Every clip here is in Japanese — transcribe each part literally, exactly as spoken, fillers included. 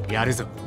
やるぞ。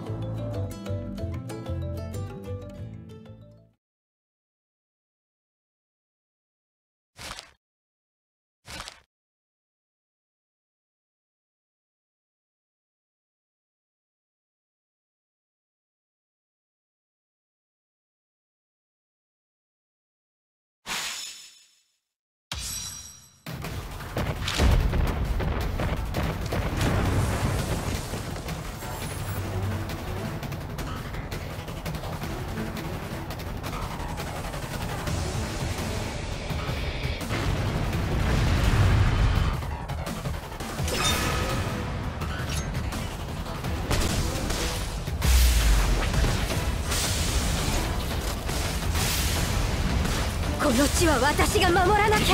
この地は私が守らなきゃ。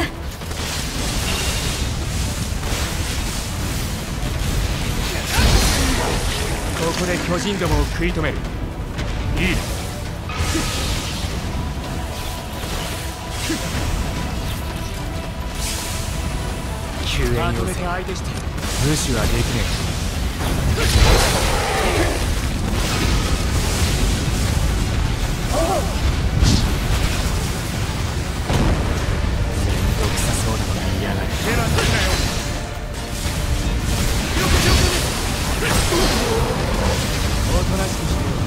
ここで巨人どもを食い止める。いい。救援要請無視はできねえ。おとなしくしてよ。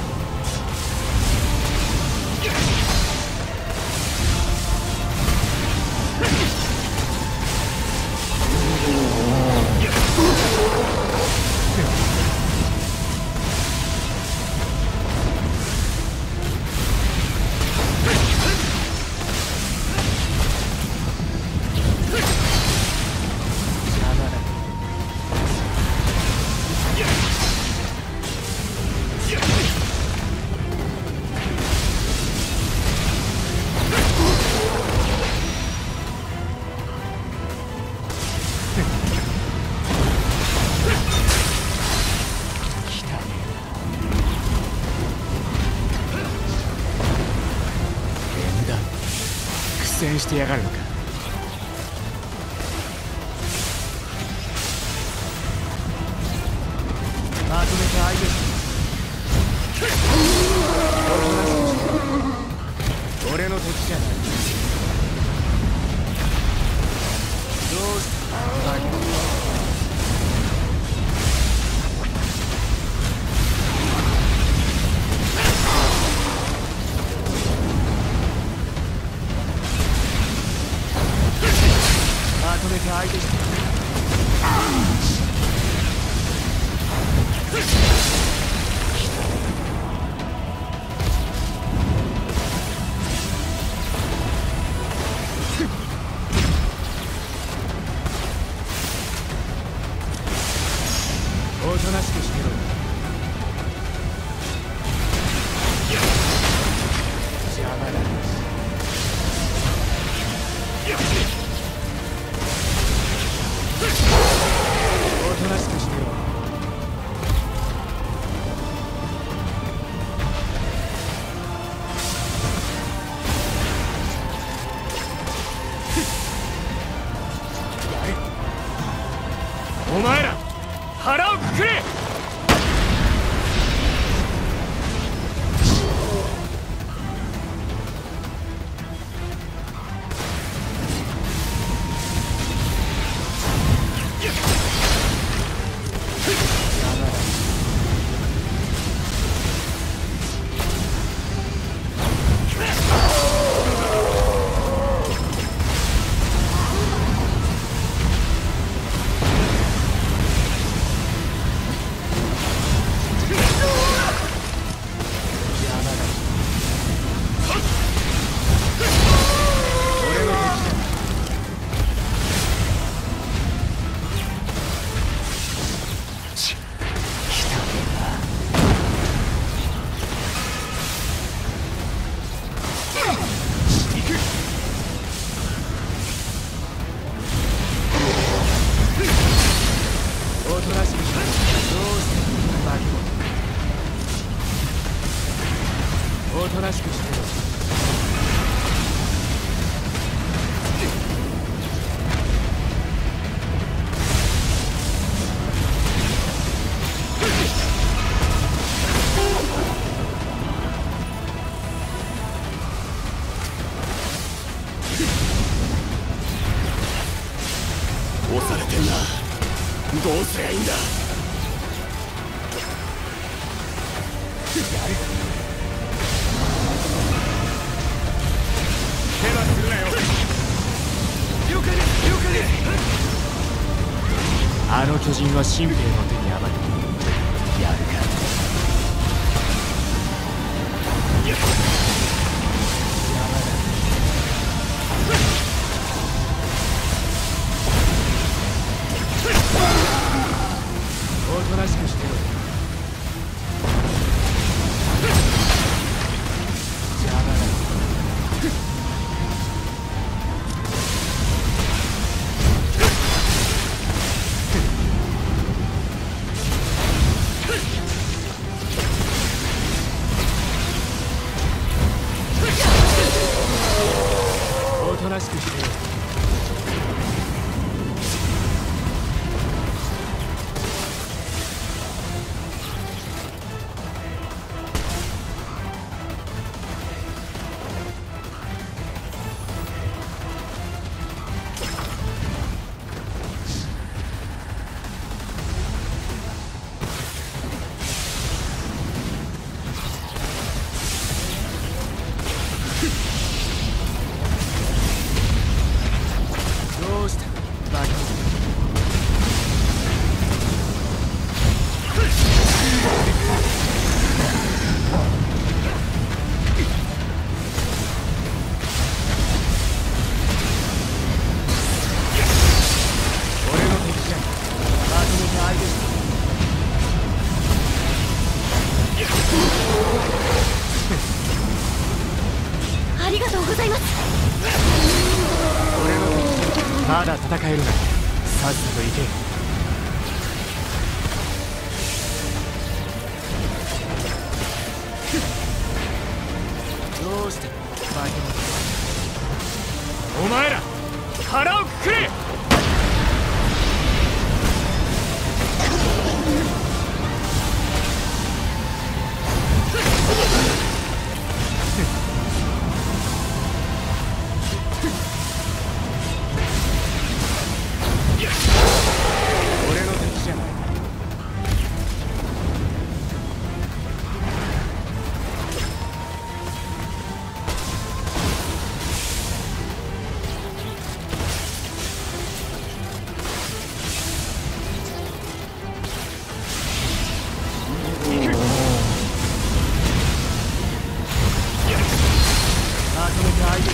苦戦してやがるのか。まとめて相手して俺の敵じゃない。どうしたバギー。まとめて相手しておとなしくしてろ。邪魔だ。おとなしくしてろ。やれ。お前ら腹をくくれ。おとなしくしてろ。 人は新兵の手に余りやるか。おとなしくしてろ。邪魔だ。おとなしくしてろ。どうしたバカ。俺の敵じゃまとめて相手して。 ありがとうございます。 俺の敵じゃまだ戦えるならさっさと行け。どうしてバカ。お前ら腹をくくれ。俺の敵じゃない。まとめて相手して。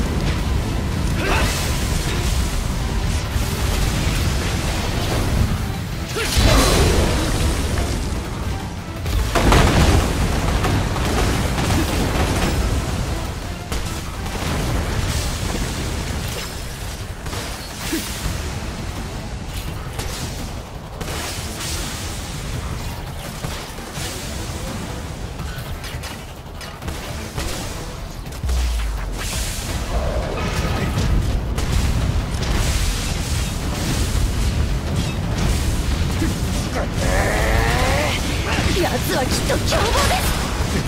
奴はきっと凶暴です。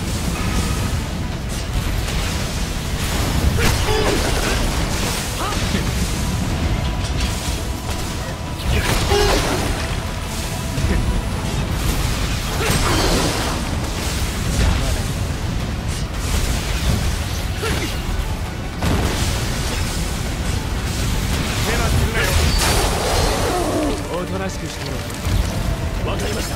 おとなしくしてろ。わかりました。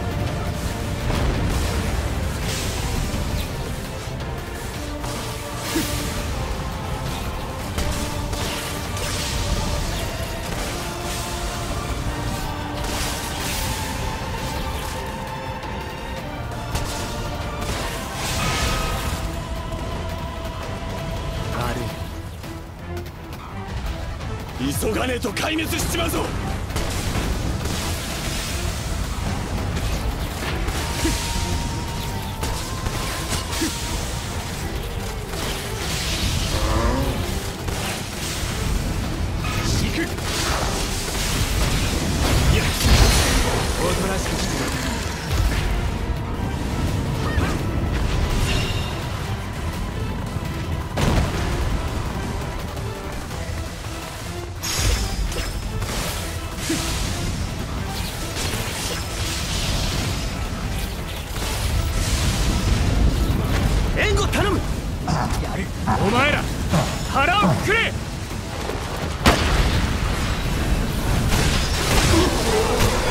悪い。急がねえと壊滅しちまうぞ。おとなしくしてろ。援護頼む。やる。お前ら腹をくくれ。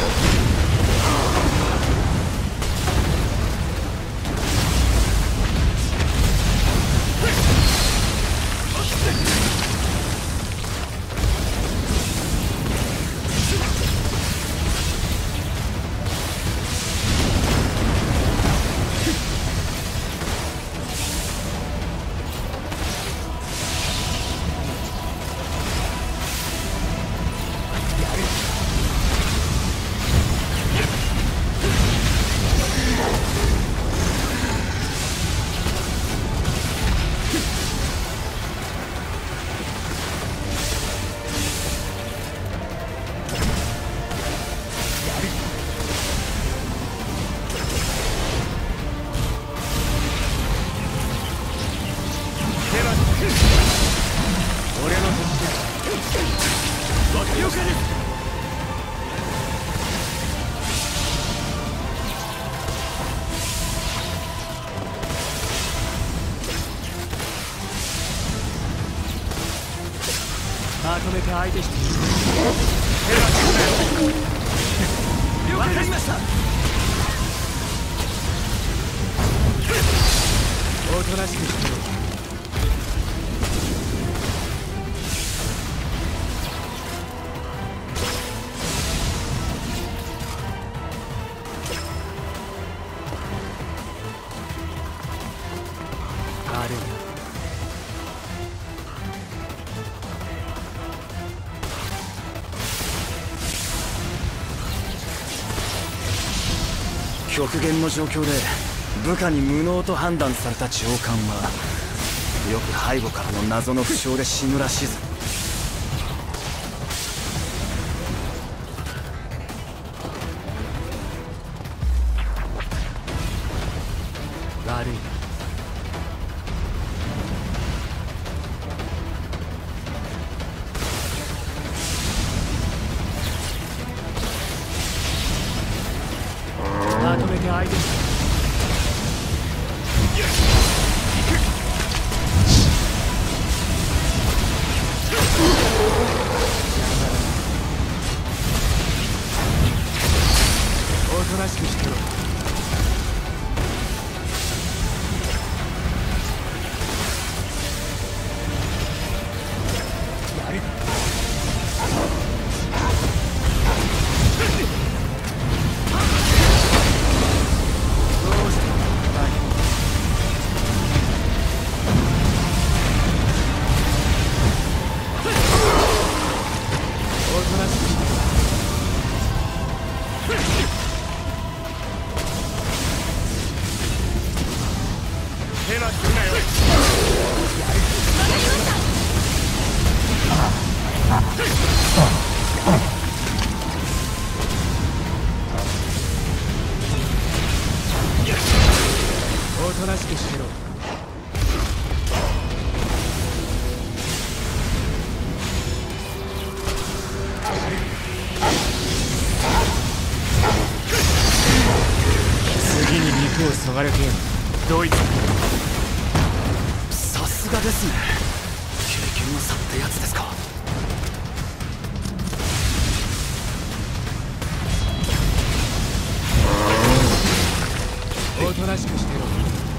とめて相手している。手がつくなよ。わかりました。おとなしくしてろ。あるよ。 極限の状況で部下に無能と判断された上官はよく背後からの謎の負傷で死ぬらしいぞ。 悪いな。まとめて相手しておとなしくしてろ。やる。どうした？おとなしくしてろ。手はするなよ。おとなしくしてろ。次に肉をそがれてどいつさすがですね。経験の差ってやつですか。 おとなしくしてろ。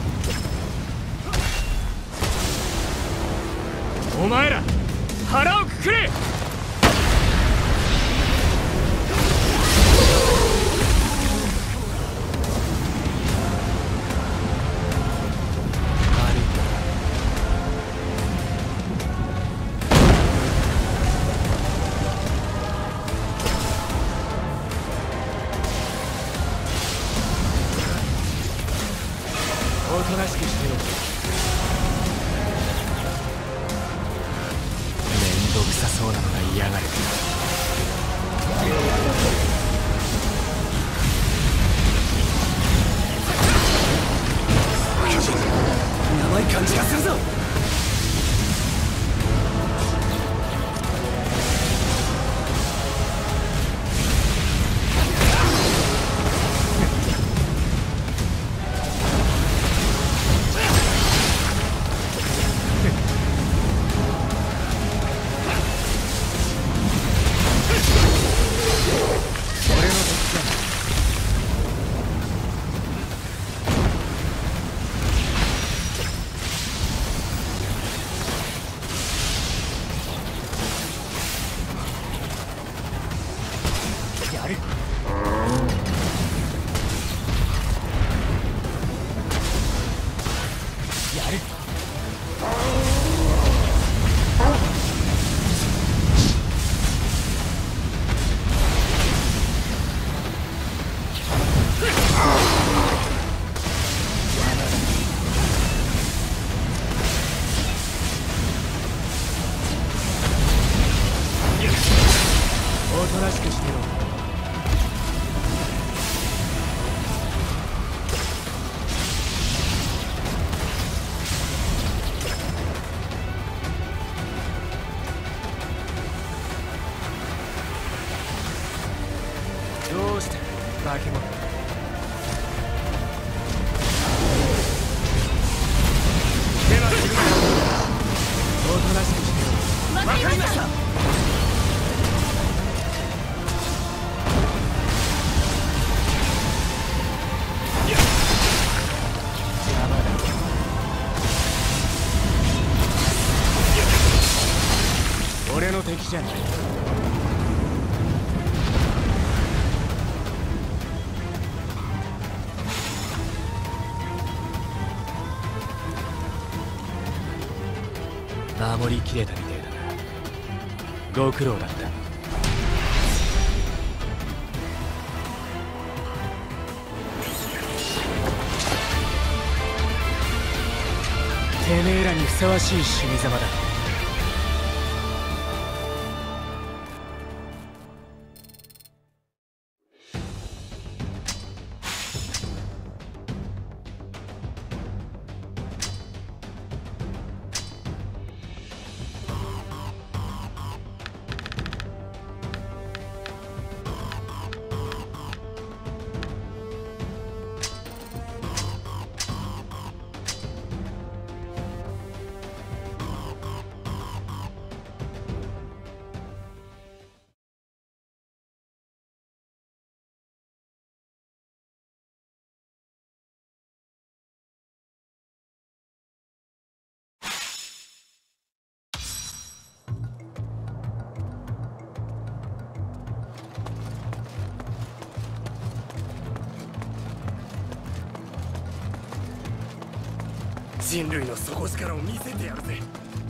お前ら腹をくくれ。おとなしくしてろ。めんどくさそうなのが嫌がる。 やばい感じがするぞ。 守りきれたみてえだな。ご苦労だった。てめえらにふさわしい死に様だ。人類の底力を見せてやるぜ。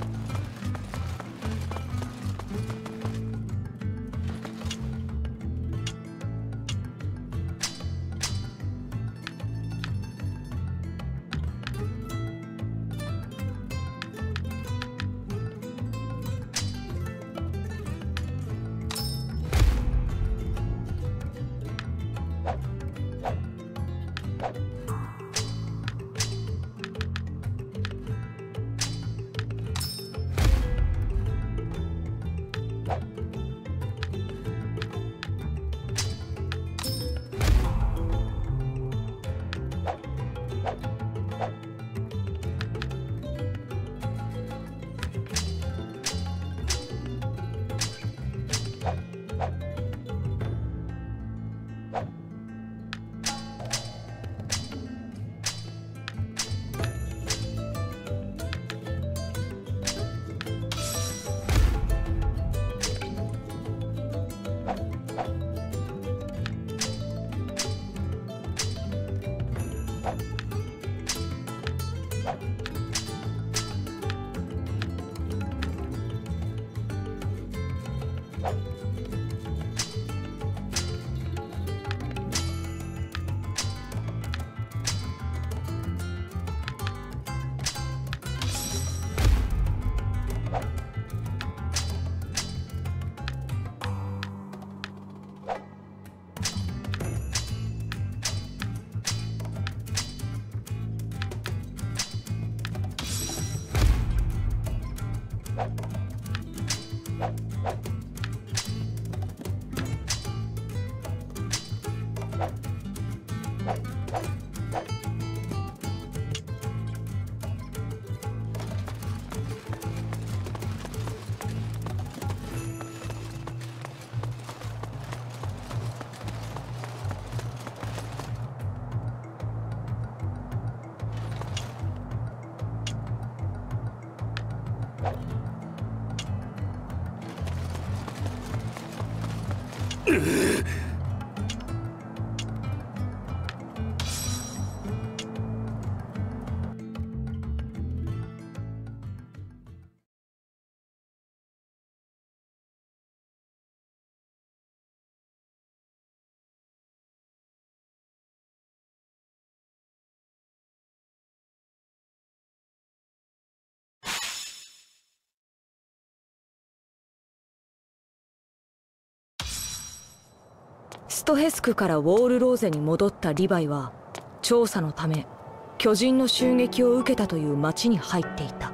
ストヘスクからウォールローゼに戻ったリヴァイは調査のため巨人の襲撃を受けたという町に入っていた。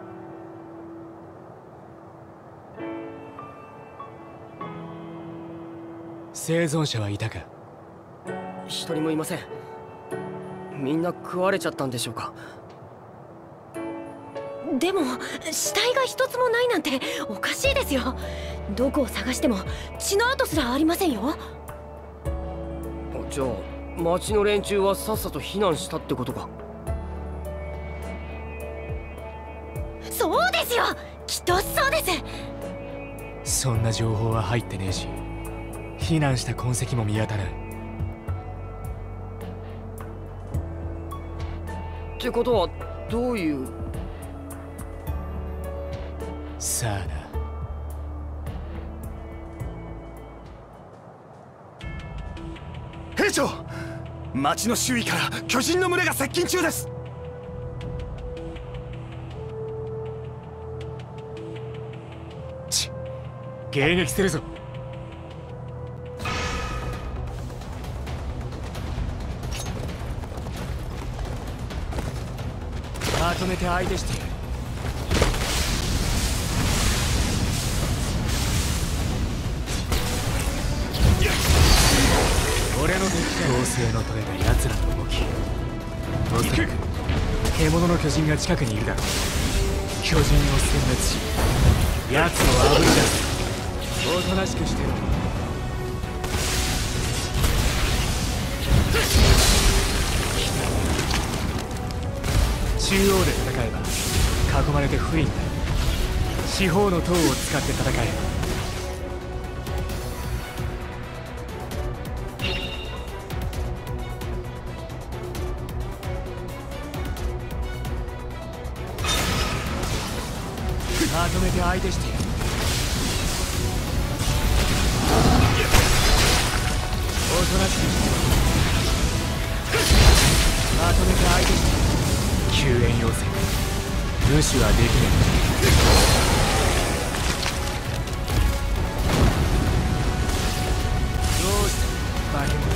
生存者はいたか？ 一人もいません。みんな食われちゃったんでしょうか。 でも死体が一つもないなんておかしいですよ。どこを探しても血の跡すらありませんよ。 じゃあ町の連中はさっさと避難したってことか。 そうですよ、きっとそうです。 そんな情報は入ってねえし、避難した痕跡も見当たらん。 ってことはどういう。 さあな。 兵長、町の周囲から巨人の群れが接近中です。 ち迎撃するぞ。まとめて相手してやる。俺の敵だ。統制の取れた奴らの動き、おそらく獣の巨人が近くにいるだろう。巨人を殲滅し奴をあぶり出す。おとなしくしてろ。中央で戦えば囲まれて不利になる。四方の塔を使って戦え。まとめて相手してやる。おとなしくしてまとめて相手して救援要請。無視はできない。どうしたバケモン。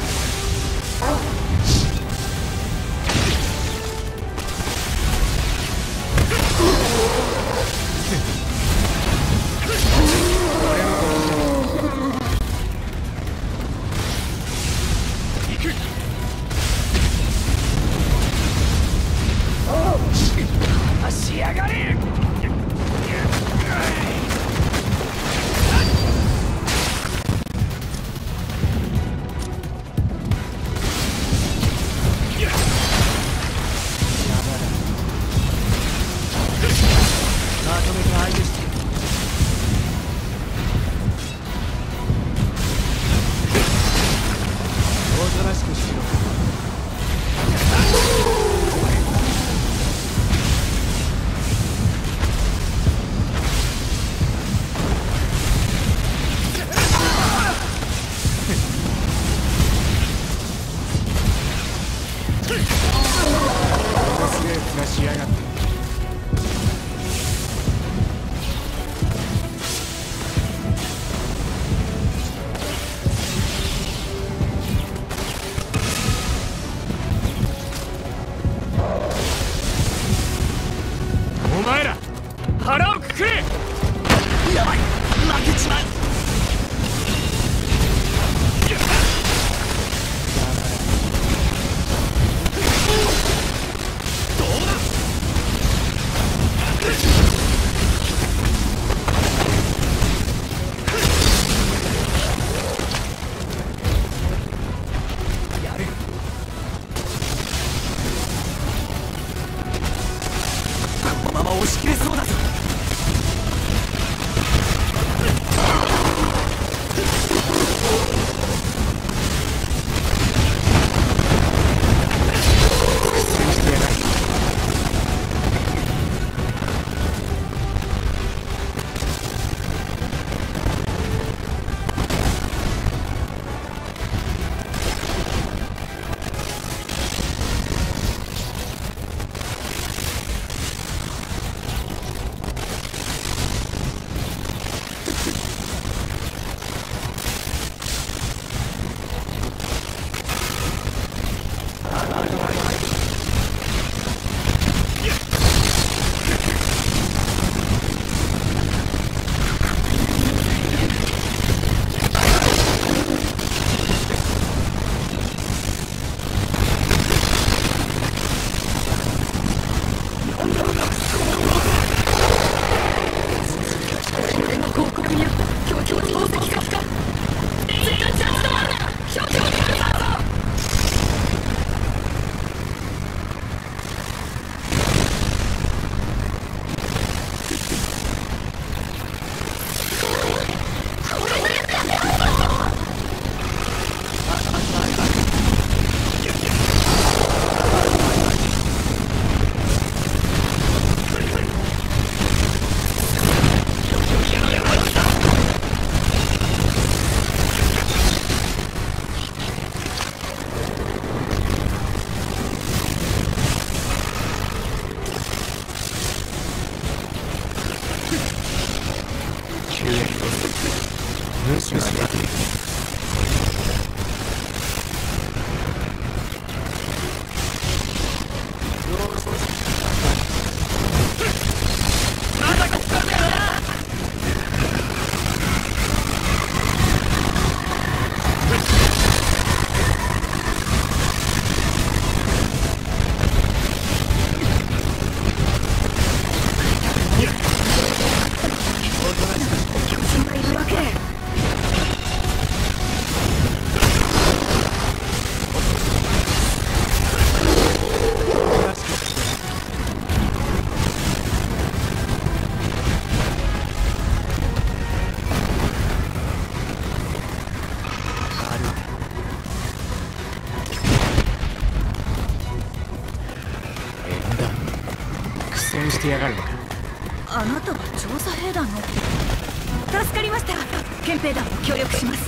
戦してやがるのか。 あなたは調査兵団の。助かりました。憲兵団も協力します。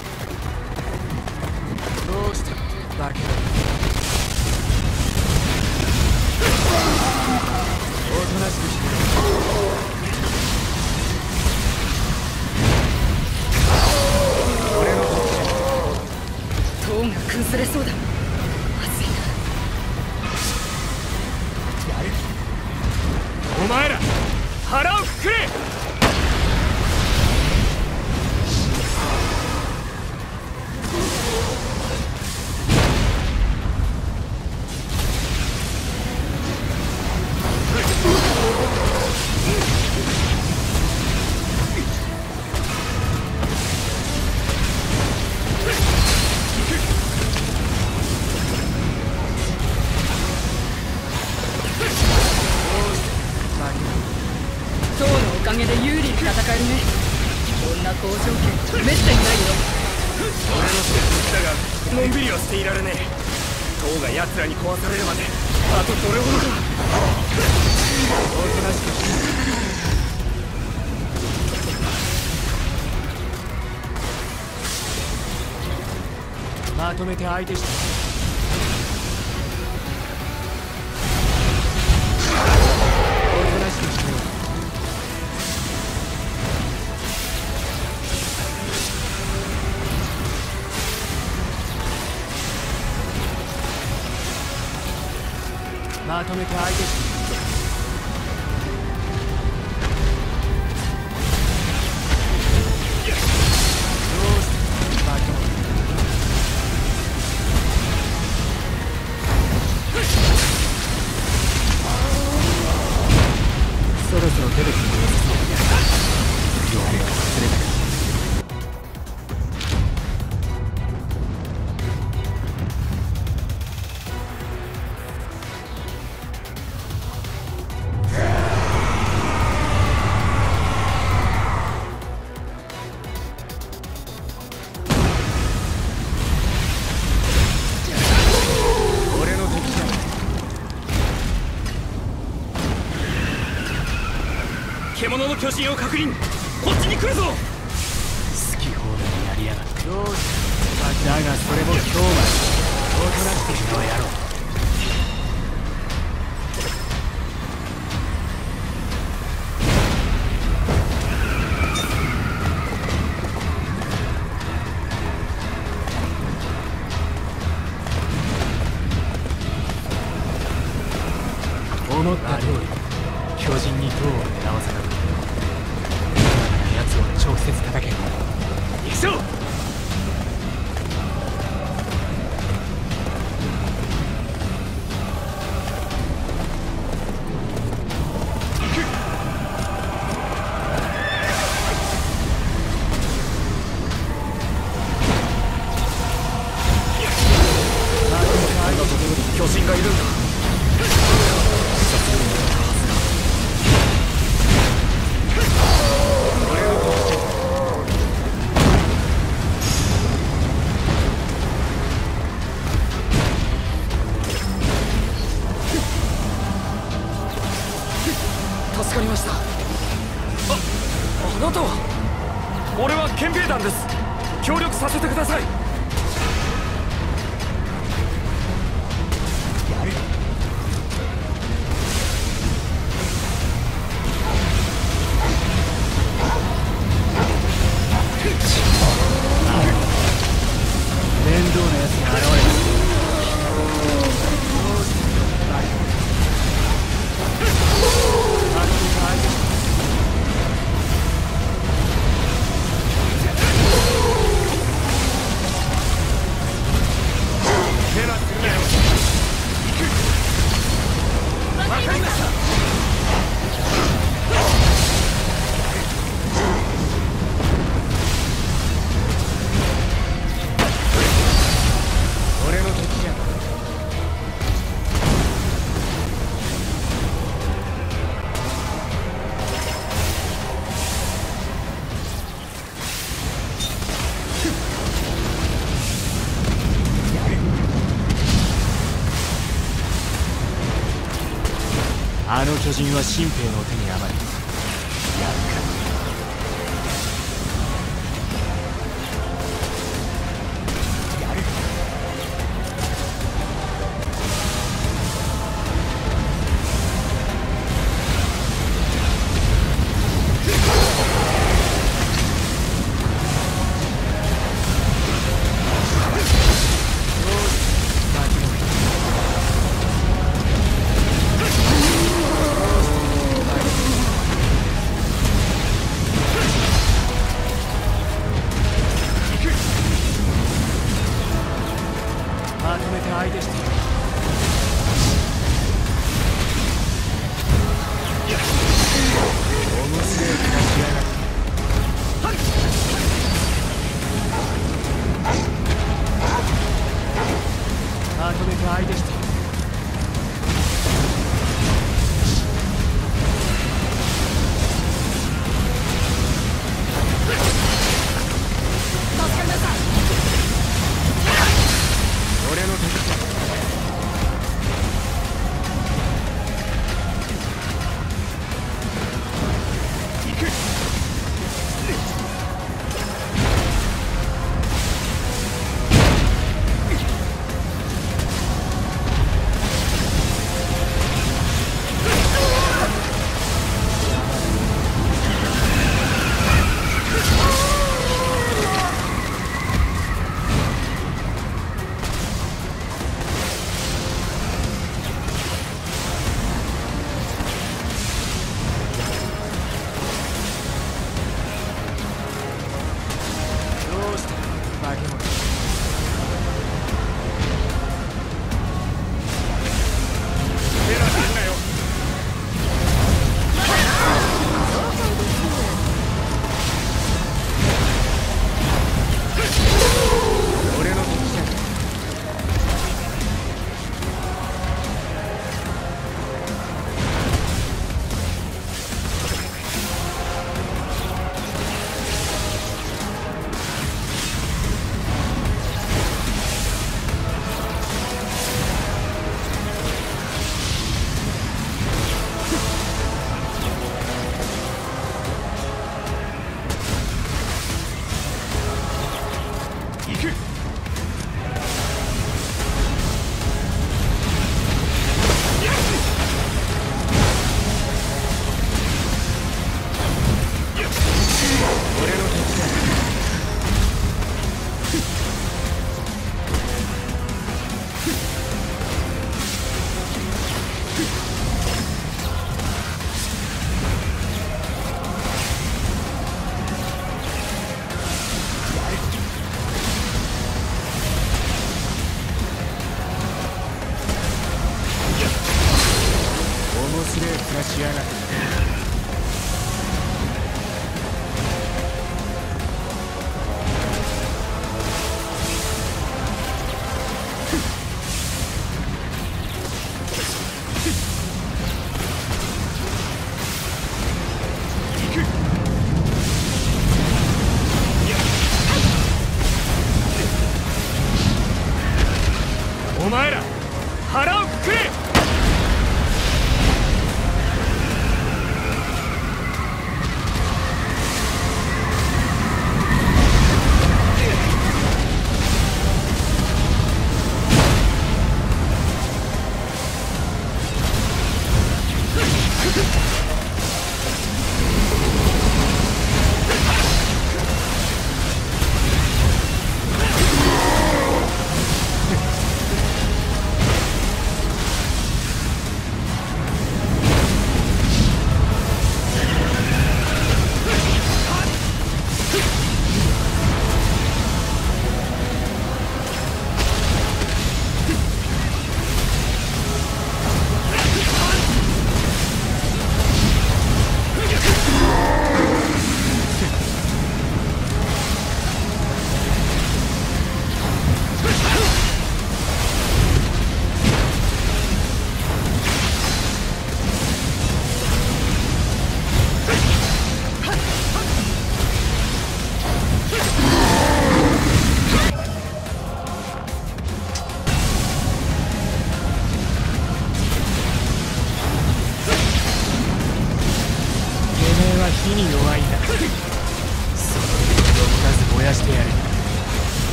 どうしてバカだ。おとなしくして俺の塔が崩れそうだ。まずいな。 やる。お前ら腹をくくれ。 塔のおかげで有利に戦えるね。こんな好条件めったにないよ。 俺の手術だがのんびりはしていられねえ。塔が奴らに壊されるまであとどれほどか。 おとなしくしてまとめて相手しておとなしくしてろ。まとめて相手してどうしてバカを。そろそろ出てくるのがそうだ。弱点が忘れたか。俺の敵じゃない。 獣の巨人を確認。こっちに来るぞ。 好き放題やりやがって。どうしてだがそれも今日までおとなしくしろやろう。思った通り巨人に塔を狙わせた。奴を直接叩け。行くぞ。 あんなところに巨人がいるんだ。助かりました。あ、あなたは。俺は憲兵団です。協力させてください。 やる。面倒な奴が現れた。俺の敵じゃん。 あの巨人は新兵の手に余り厄介。まとめて相手してやる。面白い暮らしやがって。まとめて相手してやる。俺の敵だ。行く。どうした化け物。手出すんなよ。俺の敵じゃん。行く。俺の敵だ。面白い暮らしやがって。行く。お前ら腹をくくれ。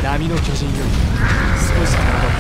波の巨人より少し体